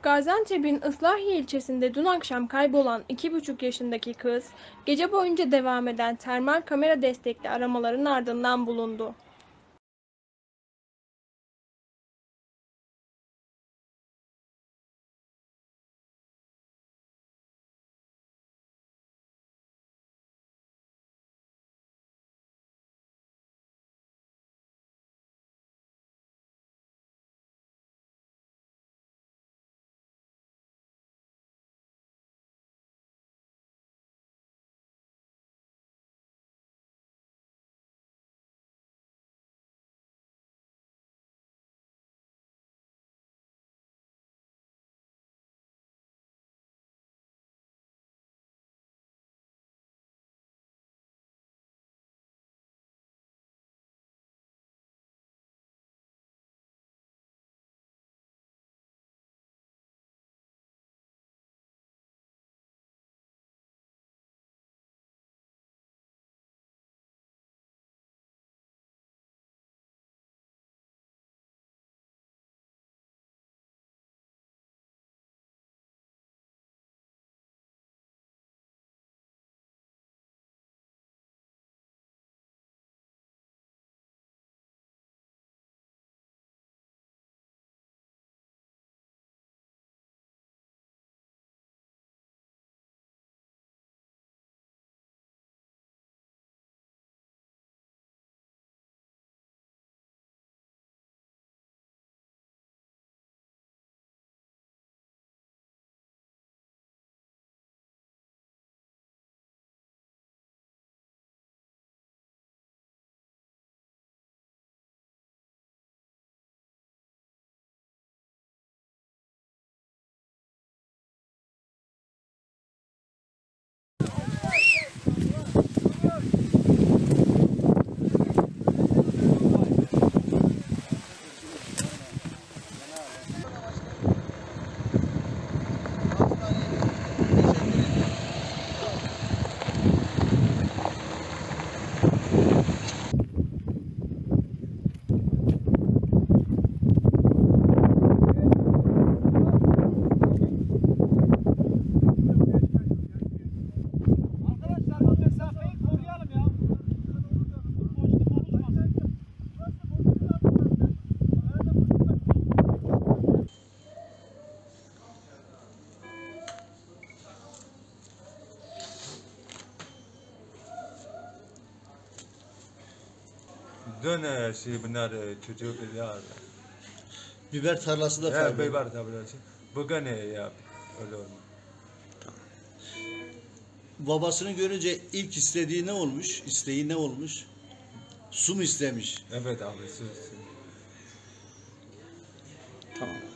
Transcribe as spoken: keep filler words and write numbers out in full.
Gaziantep'in Islahiye ilçesinde dün akşam kaybolan iki buçuk yaşındaki kız, gece boyunca devam eden termal kamera destekli aramaların ardından bulundu. Arkadaşlar bu mesafeyi koruyalım ya. Boşluk oluşmasın. Dün e, şey bunlar e, çocuk ya. Biber tarlası da Ya kayboldu. biber tablası. Bugün e, ya öyle olmuş. Babasını görünce ilk istediği ne olmuş? İsteği ne olmuş? Su mu istemiş? Evet abi sus. Tamam.